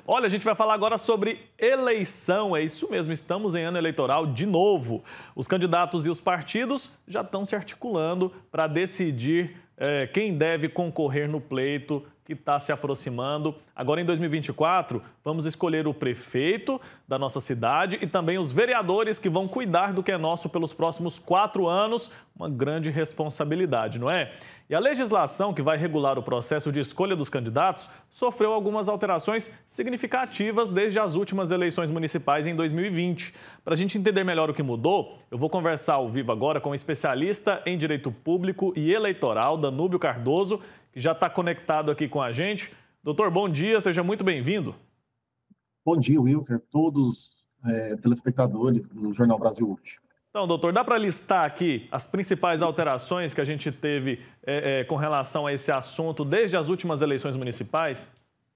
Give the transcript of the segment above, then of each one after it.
Olha, a gente vai falar agora sobre eleição. É isso mesmo, estamos em ano eleitoral de novo. Os candidatos e os partidos já estão se articulando para decidir quem deve concorrer no pleito que está se aproximando. Agora, em 2024, vamos escolher o prefeito da nossa cidade e também os vereadores que vão cuidar do que é nosso pelos próximos 4 anos. Uma grande responsabilidade, não é? E a legislação que vai regular o processo de escolha dos candidatos sofreu algumas alterações significativas desde as últimas eleições municipais em 2020. Para a gente entender melhor o que mudou, eu vou conversar ao vivo agora com o especialista em Direito Público e Eleitoral, Danúbio Cardoso, que já está conectado aqui com a gente. Doutor, bom dia, seja muito bem-vindo. Bom dia, Wilker, todos telespectadores do Jornal Brasil hoje. Então, doutor, dá para listar aqui as principais alterações que a gente teve com relação a esse assunto desde as últimas eleições municipais?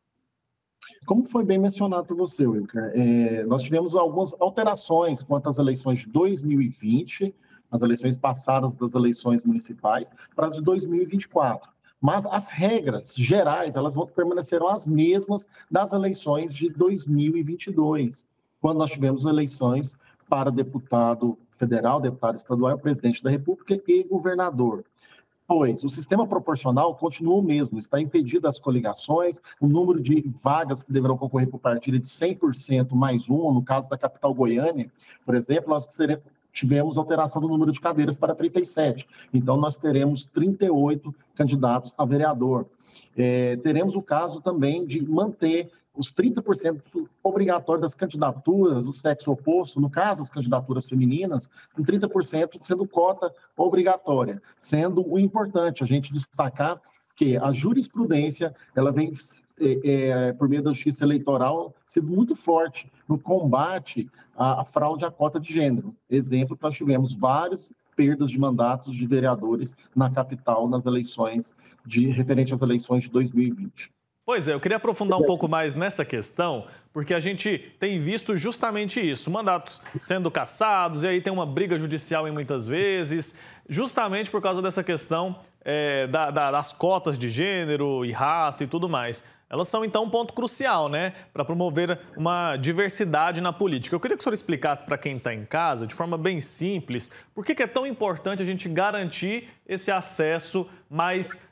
Como foi bem mencionado por você, Wilker, nós tivemos algumas alterações quanto às eleições de 2020, as eleições passadas das eleições municipais, para as de 2024. Mas as regras gerais, elas permanecerão as mesmas das eleições de 2022, quando nós tivemos eleições para deputado federal, deputado estadual, presidente da República e governador. Pois o sistema proporcional continua o mesmo, está impedido as coligações, o número de vagas que deverão concorrer por partido é de 100% mais uma, no caso da capital Goiânia, por exemplo, nós tivemos alteração do número de cadeiras para 37. Então, nós teremos 38 candidatos a vereador. Teremos o caso também de manter os 30% obrigatório das candidaturas do sexo oposto, no caso, as candidaturas femininas, com 30% sendo cota obrigatória. Sendo o importante a gente destacar que a jurisprudência, ela vem, por meio da justiça eleitoral, sendo muito forte no combate à fraude à cota de gênero. Exemplo, nós tivemos várias perdas de mandatos de vereadores na capital nas eleições referente às eleições de 2020. Pois é, eu queria aprofundar um pouco mais nessa questão, porque a gente tem visto justamente isso, mandatos sendo cassados, e aí tem uma briga judicial em muitas vezes, justamente por causa dessa questão das cotas de gênero e raça e tudo mais. Elas são, então, um ponto crucial, né, para promover uma diversidade na política. Eu queria que o senhor explicasse para quem está em casa, de forma bem simples, por que é tão importante a gente garantir esse acesso mais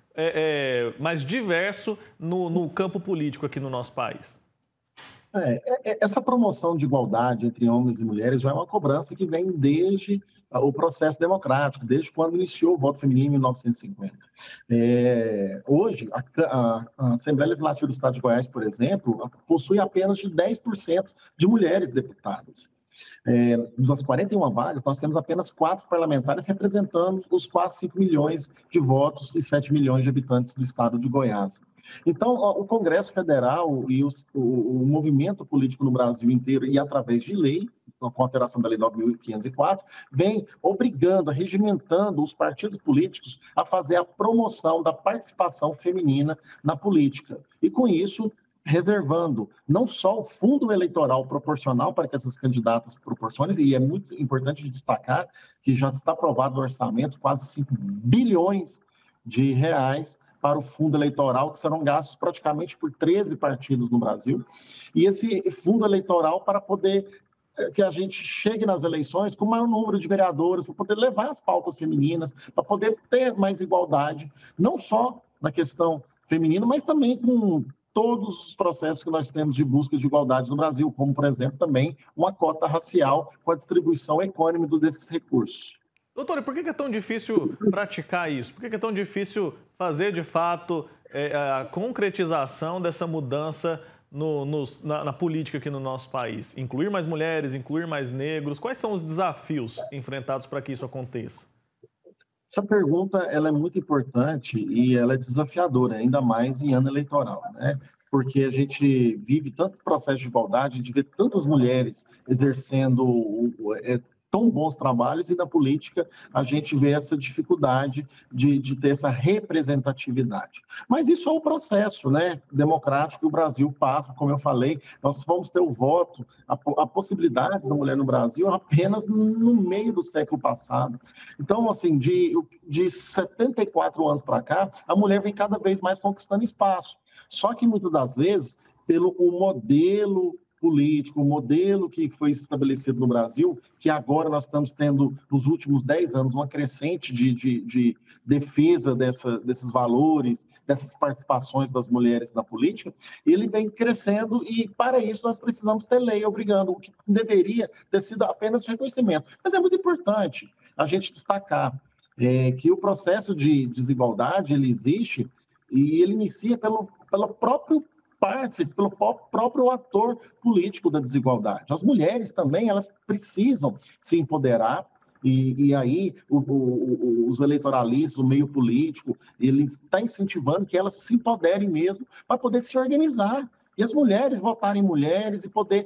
diverso no campo político aqui no nosso país. Essa promoção de igualdade entre homens e mulheres já é uma cobrança que vem desde o processo democrático, desde quando iniciou o voto feminino em 1950. Hoje, a Assembleia Legislativa do Estado de Goiás, por exemplo, possui apenas de 10% de mulheres deputadas. Das 41 vagas, nós temos apenas 4 parlamentares representando os quase 5 milhões de votos e 7 milhões de habitantes do estado de Goiás. Então, o Congresso Federal e o movimento político no Brasil inteiro, e através de lei, com a alteração da Lei 9.504, vem obrigando, regimentando os partidos políticos a fazer a promoção da participação feminina na política. E, com isso, reservando não só o fundo eleitoral proporcional para que essas candidatas proporcionem, e é muito importante destacar que já está aprovado no orçamento quase 5 bilhões de reais para o fundo eleitoral, que serão gastos praticamente por 13 partidos no Brasil, e esse fundo eleitoral para poder que a gente chegue nas eleições com o maior número de vereadores, para poder levar as pautas femininas, para poder ter mais igualdade, não só na questão feminina, mas também com todos os processos que nós temos de busca de igualdade no Brasil, como, por exemplo, também uma cota racial com a distribuição equânime desses recursos. Doutor, e por que é tão difícil praticar isso? Por que é tão difícil fazer, de fato, a concretização dessa mudança na política aqui no nosso país? Incluir mais mulheres, incluir mais negros? Quais são os desafios enfrentados para que isso aconteça? Essa pergunta ela é muito importante e ela é desafiadora, ainda mais em ano eleitoral, né? Porque a gente vive tanto processo de igualdade, de ver tantas mulheres exercendo tão bons trabalhos, e na política a gente vê essa dificuldade de ter essa representatividade. Mas isso é um processo, né, democrático que o Brasil passa, como eu falei, nós vamos ter o voto, a possibilidade da mulher no Brasil apenas no meio do século passado. Então, assim, de 74 anos para cá, a mulher vem cada vez mais conquistando espaço. Só que muitas das vezes pelo o modelo político, o modelo que foi estabelecido no Brasil, que agora nós estamos tendo, nos últimos 10 anos, uma crescente de defesa desses valores, dessas participações das mulheres na política, ele vem crescendo e, para isso, nós precisamos ter lei obrigando, o que deveria ter sido apenas reconhecimento. Mas é muito importante a gente destacar que o processo de desigualdade, ele existe e ele inicia pelo próprio pelo próprio ator político da desigualdade. As mulheres também, elas precisam se empoderar, e aí os eleitoralistas, o meio político, ele está incentivando que elas se empoderem mesmo para poder se organizar. E as mulheres votarem mulheres e poder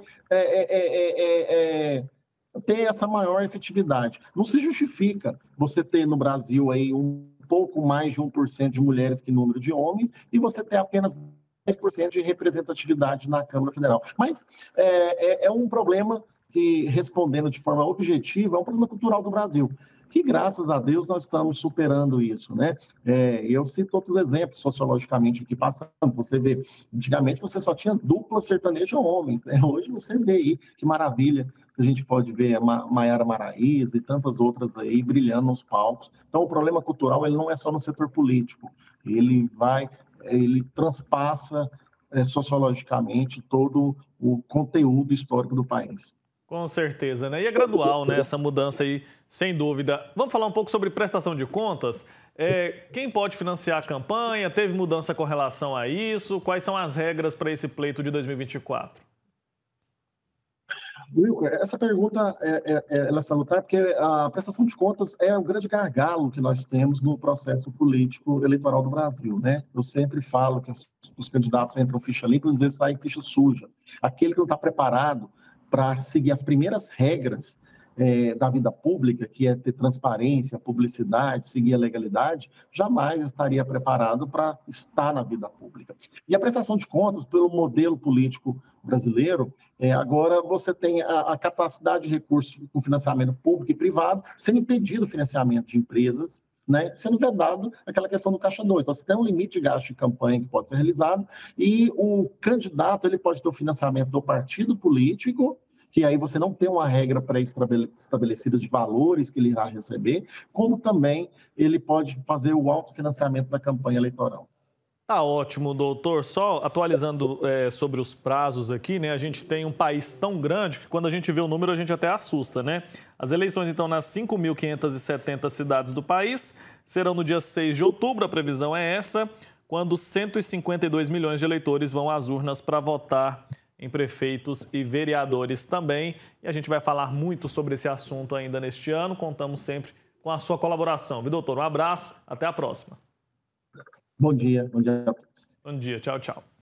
ter essa maior efetividade. Não se justifica você ter no Brasil aí um pouco mais de 1% de mulheres que número de homens e você ter apenas 10% de representatividade na Câmara Federal. Mas é um problema que, respondendo de forma objetiva, é um problema cultural do Brasil, que, graças a Deus, nós estamos superando isso, né? Eu cito outros exemplos, sociologicamente, aqui passando. Você vê, antigamente você só tinha dupla sertaneja homens, né? Hoje você vê aí, que maravilha, a gente pode ver a Maiara Maraíza e tantas outras aí brilhando nos palcos. Então, o problema cultural, ele não é só no setor político, ele transpassa sociologicamente todo o conteúdo histórico do país. Com certeza, né? E é gradual, né? Essa mudança aí, sem dúvida. Vamos falar um pouco sobre prestação de contas? Quem pode financiar a campanha? Teve mudança com relação a isso? Quais são as regras para esse pleito de 2024? Wilker, essa pergunta ela é salutar porque a prestação de contas é o grande gargalo que nós temos no processo político eleitoral do Brasil, né? Eu sempre falo que os candidatos entram ficha limpa e às vezes saem ficha suja. Aquele que não está preparado para seguir as primeiras regras da vida pública, que é ter transparência, publicidade, seguir a legalidade, jamais estaria preparado para estar na vida pública. E a prestação de contas, pelo modelo político brasileiro, agora você tem a capacidade de recurso com financiamento público e privado, sendo impedido o financiamento de empresas, né, sendo vedado aquela questão do Caixa 2. Você tem um limite de gasto de campanha que pode ser realizado e o candidato ele pode ter o financiamento do partido político, que aí você não tem uma regra pré-estabelecida de valores que ele irá receber, como também ele pode fazer o autofinanciamento da campanha eleitoral. Tá ótimo, doutor. Só atualizando sobre os prazos aqui, né? A gente tem um país tão grande que quando a gente vê o número a gente até assusta, né? As eleições, então, nas 5.570 cidades do país serão no dia 6 de outubro, a previsão é essa, quando 152 milhões de eleitores vão às urnas para votar em prefeitos e vereadores também. E a gente vai falar muito sobre esse assunto ainda neste ano. Contamos sempre com a sua colaboração. Viu, doutor? Um abraço, até a próxima. Bom dia a todos. Bom dia, tchau, tchau.